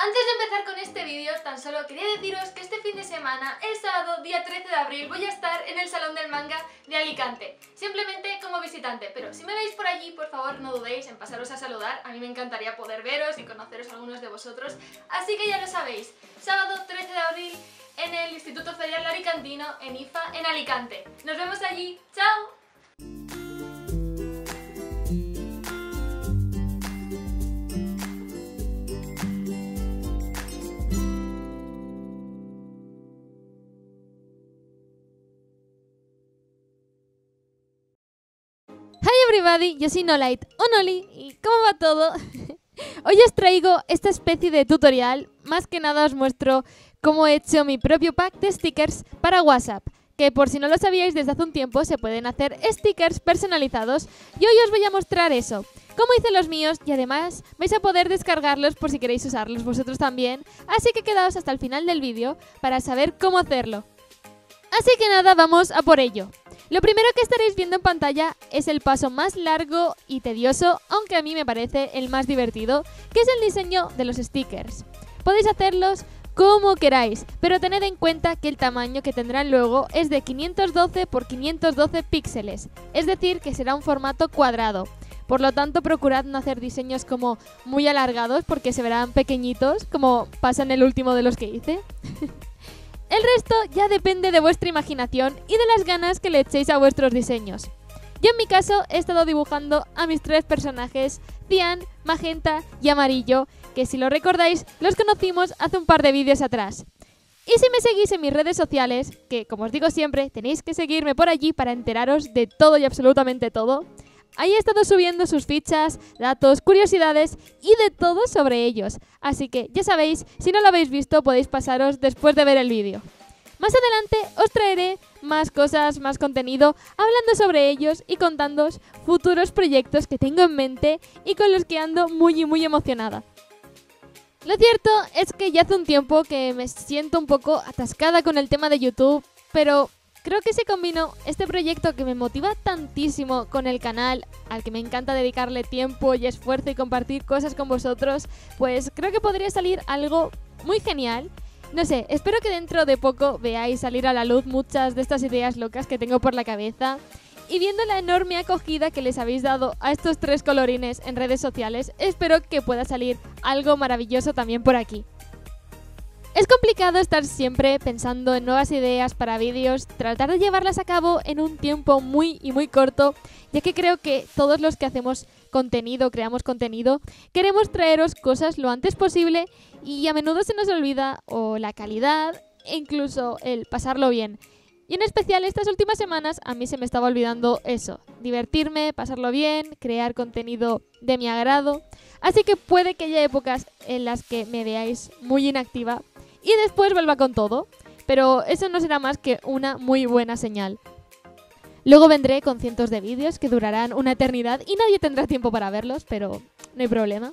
Antes de empezar con este vídeo, tan solo quería deciros que este fin de semana, el sábado, día 13 de abril, voy a estar en el Salón del Manga de Alicante, simplemente como visitante, pero si me veis por allí, por favor no dudéis en pasaros a saludar, a mí me encantaría poder veros y conoceros a algunos de vosotros, así que ya lo sabéis, sábado 13 de abril en el Instituto Ferial Alicantino, en IFA, en Alicante. Nos vemos allí, ¡chao! Hi everybody, yo soy Nolight o Noli, ¿y cómo va todo? Hoy os traigo esta especie de tutorial, más que nada os muestro cómo he hecho mi propio pack de stickers para WhatsApp, que por si no lo sabíais desde hace un tiempo se pueden hacer stickers personalizados y hoy os voy a mostrar eso, cómo hice los míos y además vais a poder descargarlos por si queréis usarlos vosotros también, así que quedaos hasta el final del vídeo para saber cómo hacerlo. Así que nada, vamos a por ello. Lo primero que estaréis viendo en pantalla es el paso más largo y tedioso, aunque a mí me parece el más divertido, que es el diseño de los stickers. Podéis hacerlos como queráis, pero tened en cuenta que el tamaño que tendrán luego es de 512 x 512 píxeles, es decir, que será un formato cuadrado. Por lo tanto, procurad no hacer diseños como muy alargados porque se verán pequeñitos, como pasa en el último de los que hice. El resto ya depende de vuestra imaginación y de las ganas que le echéis a vuestros diseños. Yo en mi caso he estado dibujando a mis tres personajes, Cian, Magenta y Amarillo, que si lo recordáis los conocimos hace un par de vídeos atrás. Y si me seguís en mis redes sociales, que como os digo siempre, tenéis que seguirme por allí para enteraros de todo y absolutamente todo, ahí he estado subiendo sus fichas, datos, curiosidades y de todo sobre ellos. Así que ya sabéis, si no lo habéis visto podéis pasaros después de ver el vídeo. Más adelante os traeré más cosas, más contenido, hablando sobre ellos y contándoos futuros proyectos que tengo en mente y con los que ando muy emocionada. Lo cierto es que ya hace un tiempo que me siento un poco atascada con el tema de YouTube, pero creo que se combinó este proyecto que me motiva tantísimo con el canal, al que me encanta dedicarle tiempo y esfuerzo y compartir cosas con vosotros, pues creo que podría salir algo muy genial. No sé, espero que dentro de poco veáis salir a la luz muchas de estas ideas locas que tengo por la cabeza. Y viendo la enorme acogida que les habéis dado a estos tres colorines en redes sociales, espero que pueda salir algo maravilloso también por aquí. Es complicado estar siempre pensando en nuevas ideas para vídeos, tratar de llevarlas a cabo en un tiempo muy corto, ya que creo que todos los que hacemos contenido, creamos contenido, queremos traeros cosas lo antes posible y a menudo se nos olvida o la calidad e incluso el pasarlo bien. Y en especial estas últimas semanas a mí se me estaba olvidando eso, divertirme, pasarlo bien, crear contenido de mi agrado, así que puede que haya épocas en las que me veáis muy inactiva y después vuelva con todo, pero eso no será más que una muy buena señal. Luego vendré con cientos de vídeos que durarán una eternidad y nadie tendrá tiempo para verlos, pero no hay problema.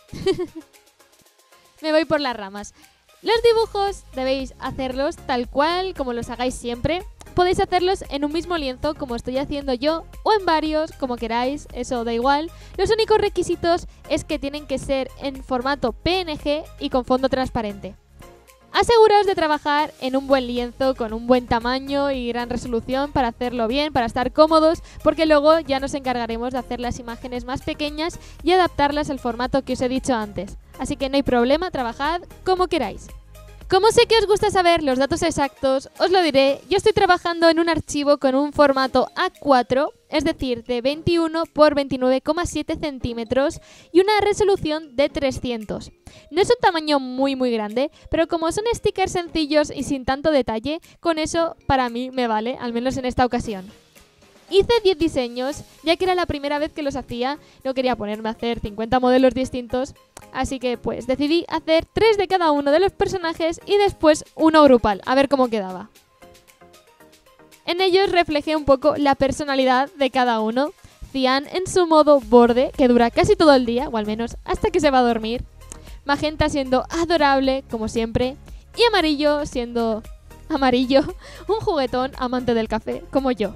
Me voy por las ramas. Los dibujos debéis hacerlos tal cual como los hagáis siempre. Podéis hacerlos en un mismo lienzo como estoy haciendo yo o en varios, como queráis, eso da igual. Los únicos requisitos es que tienen que ser en formato PNG y con fondo transparente. Aseguraos de trabajar en un buen lienzo con un buen tamaño y gran resolución para hacerlo bien, para estar cómodos, porque luego ya nos encargaremos de hacer las imágenes más pequeñas y adaptarlas al formato que os he dicho antes. Así que no hay problema, trabajad como queráis. Como sé que os gusta saber los datos exactos, os lo diré, yo estoy trabajando en un archivo con un formato A4, es decir, de 21 x 29,7 centímetros y una resolución de 300. No es un tamaño muy grande, pero como son stickers sencillos y sin tanto detalle, con eso para mí me vale, al menos en esta ocasión. Hice 10 diseños, ya que era la primera vez que los hacía, no quería ponerme a hacer 50 modelos distintos, así que pues decidí hacer 3 de cada uno de los personajes y después uno grupal, a ver cómo quedaba. En ellos reflejé un poco la personalidad de cada uno. Cian en su modo borde, que dura casi todo el día, o al menos hasta que se va a dormir. Magenta siendo adorable, como siempre, y Amarillo siendo Amarillo, un juguetón amante del café, como yo.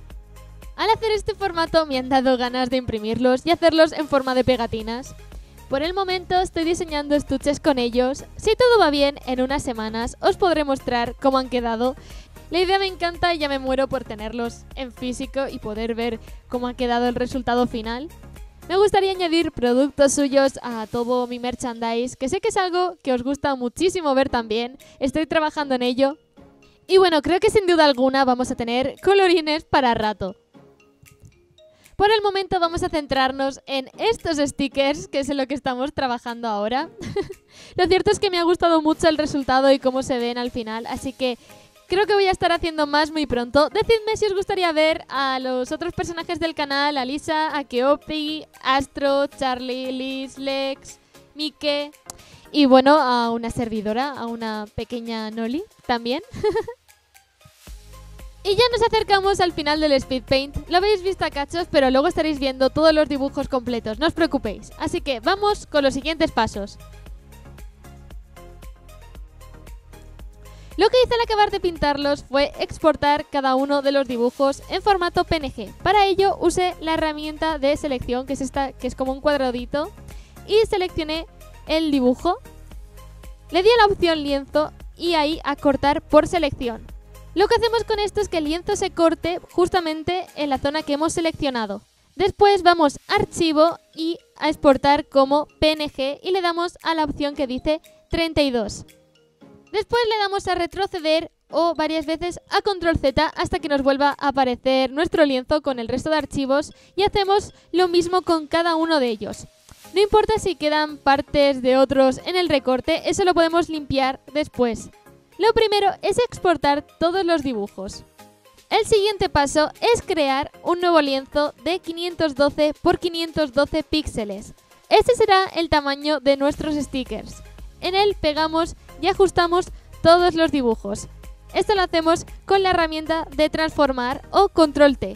Al hacer este formato me han dado ganas de imprimirlos y hacerlos en forma de pegatinas. Por el momento estoy diseñando estuches con ellos. Si todo va bien, en unas semanas os podré mostrar cómo han quedado. La idea me encanta y ya me muero por tenerlos en físico y poder ver cómo ha quedado el resultado final. Me gustaría añadir productos suyos a todo mi merchandise, que sé que es algo que os gusta muchísimo ver también. Estoy trabajando en ello. Y bueno, creo que sin duda alguna vamos a tener colorines para rato. Por el momento vamos a centrarnos en estos stickers, que es en lo que estamos trabajando ahora. Lo cierto es que me ha gustado mucho el resultado y cómo se ven al final, así que creo que voy a estar haciendo más muy pronto. Decidme si os gustaría ver a los otros personajes del canal, a Lisa, a Keopi, Astro, Charlie, Liz, Lex, Mike y bueno, a una servidora, a una pequeña Noli también. Y ya nos acercamos al final del Speed Paint. Lo habéis visto a cachos, pero luego estaréis viendo todos los dibujos completos, no os preocupéis. Así que vamos con los siguientes pasos. Lo que hice al acabar de pintarlos fue exportar cada uno de los dibujos en formato PNG. Para ello usé la herramienta de selección, que es esta, que es como un cuadradito, y seleccioné el dibujo. Le di a la opción lienzo y ahí a cortar por selección. Lo que hacemos con esto es que el lienzo se corte justamente en la zona que hemos seleccionado. Después vamos a archivo y a exportar como PNG y le damos a la opción que dice 32. Después le damos a retroceder o varias veces a Control Z hasta que nos vuelva a aparecer nuestro lienzo con el resto de archivos y hacemos lo mismo con cada uno de ellos. No importa si quedan partes de otros en el recorte, eso lo podemos limpiar después. Lo primero es exportar todos los dibujos. El siguiente paso es crear un nuevo lienzo de 512 x 512 píxeles. Este será el tamaño de nuestros stickers. En él pegamos y ajustamos todos los dibujos. Esto lo hacemos con la herramienta de transformar o Control T.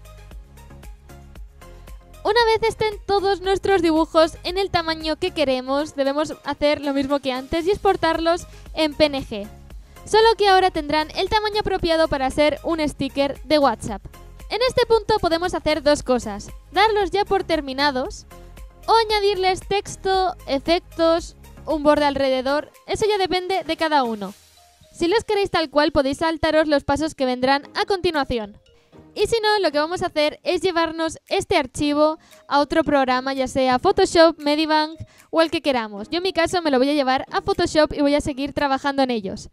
Una vez estén todos nuestros dibujos en el tamaño que queremos, debemos hacer lo mismo que antes y exportarlos en PNG. Solo que ahora tendrán el tamaño apropiado para ser un sticker de WhatsApp. En este punto podemos hacer dos cosas: darlos ya por terminados o añadirles texto, efectos, un borde alrededor. Eso ya depende de cada uno. Si los queréis tal cual podéis saltaros los pasos que vendrán a continuación. Y si no, lo que vamos a hacer es llevarnos este archivo a otro programa, ya sea Photoshop, Medibank o el que queramos. Yo en mi caso me lo voy a llevar a Photoshop y voy a seguir trabajando en ellos.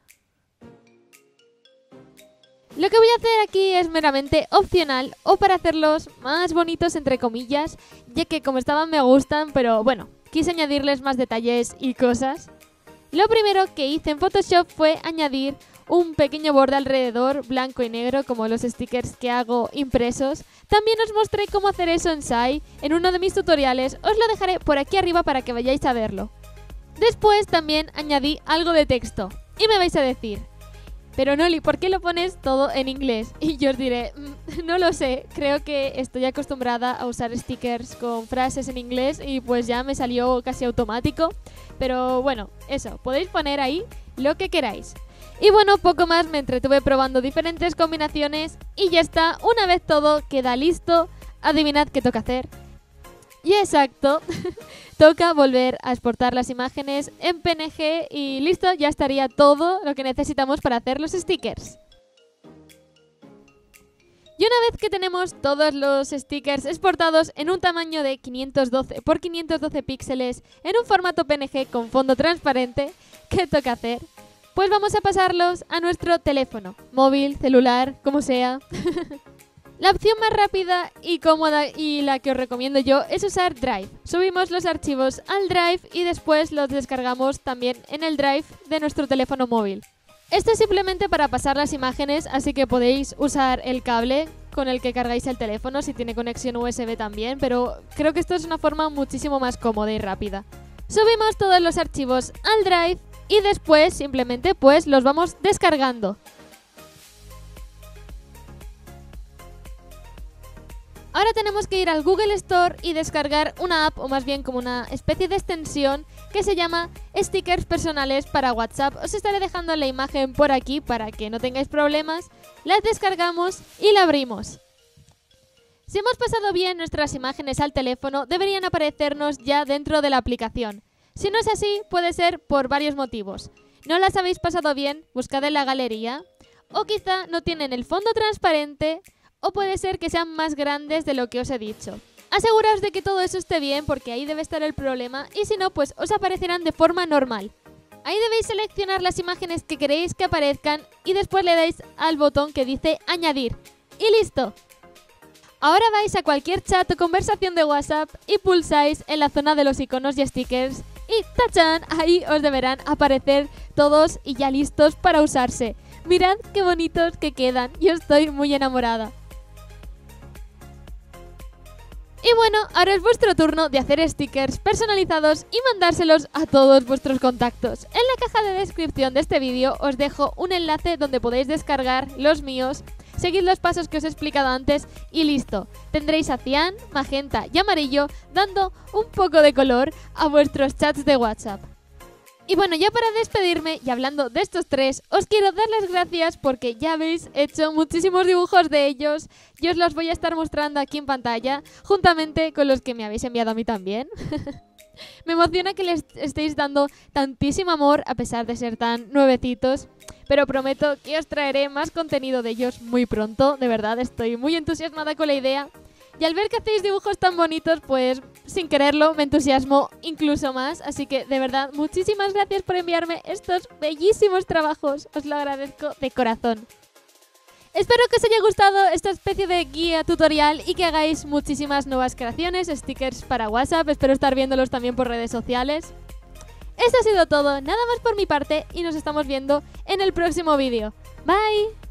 Lo que voy a hacer aquí es meramente opcional o para hacerlos más bonitos entre comillas, ya que como estaban me gustan, pero bueno, quise añadirles más detalles y cosas. Lo primero que hice en Photoshop fue añadir un pequeño borde alrededor, blanco y negro, como los stickers que hago impresos. También os mostré cómo hacer eso en Sai en uno de mis tutoriales, os lo dejaré por aquí arriba para que vayáis a verlo. Después también añadí algo de texto y me vais a decir: pero Noli, ¿por qué lo pones todo en inglés? Y yo os diré, no lo sé, creo que estoy acostumbrada a usar stickers con frases en inglés y pues ya me salió casi automático. Pero bueno, eso, podéis poner ahí lo que queráis. Y bueno, poco más, me entretuve probando diferentes combinaciones y ya está, una vez todo queda listo, adivinad qué toca hacer. Y exacto, toca volver a exportar las imágenes en PNG y listo, ya estaría todo lo que necesitamos para hacer los stickers. Y una vez que tenemos todos los stickers exportados en un tamaño de 512 x 512 píxeles en un formato PNG con fondo transparente, ¿qué toca hacer? Pues vamos a pasarlos a nuestro teléfono, móvil, celular, como sea. La opción más rápida y cómoda y la que os recomiendo yo es usar Drive. Subimos los archivos al Drive y después los descargamos también en el Drive de nuestro teléfono móvil. Esto es simplemente para pasar las imágenes, así que podéis usar el cable con el que cargáis el teléfono si tiene conexión USB también, pero creo que esto es una forma muchísimo más cómoda y rápida. Subimos todos los archivos al Drive y después simplemente pues los vamos descargando. Ahora tenemos que ir al Google Store y descargar una app, o más bien como una especie de extensión que se llama Stickers Personales para WhatsApp. Os estaré dejando la imagen por aquí para que no tengáis problemas. Las descargamos y la abrimos. Si hemos pasado bien nuestras imágenes al teléfono, deberían aparecernos ya dentro de la aplicación. Si no es así, puede ser por varios motivos. ¿No las habéis pasado bien? Buscad en la galería. O quizá no tienen el fondo transparente, o puede ser que sean más grandes de lo que os he dicho. Aseguraos de que todo eso esté bien porque ahí debe estar el problema y si no, pues os aparecerán de forma normal. Ahí debéis seleccionar las imágenes que queréis que aparezcan y después le dais al botón que dice añadir. ¡Y listo! Ahora vais a cualquier chat o conversación de WhatsApp y pulsáis en la zona de los iconos y stickers y ¡tachán! Ahí os deberán aparecer todos y ya listos para usarse. Mirad qué bonitos que quedan, yo estoy muy enamorada. Y bueno, ahora es vuestro turno de hacer stickers personalizados y mandárselos a todos vuestros contactos. En la caja de descripción de este vídeo os dejo un enlace donde podéis descargar los míos. Seguid los pasos que os he explicado antes y listo. Tendréis a cian, magenta y amarillo dando un poco de color a vuestros chats de WhatsApp. Y bueno, ya para despedirme y hablando de estos tres, os quiero dar las gracias porque ya habéis hecho muchísimos dibujos de ellos y os los voy a estar mostrando aquí en pantalla, juntamente con los que me habéis enviado a mí también. Me emociona que les estéis dando tantísimo amor a pesar de ser tan nuevecitos, pero prometo que os traeré más contenido de ellos muy pronto, de verdad estoy muy entusiasmada con la idea. Y al ver que hacéis dibujos tan bonitos, pues sin quererlo me entusiasmo incluso más. Así que de verdad, muchísimas gracias por enviarme estos bellísimos trabajos. Os lo agradezco de corazón. Espero que os haya gustado esta especie de guía tutorial y que hagáis muchísimas nuevas creaciones, stickers para WhatsApp. Espero estar viéndolos también por redes sociales. Esto ha sido todo, nada más por mi parte y nos estamos viendo en el próximo vídeo. Bye.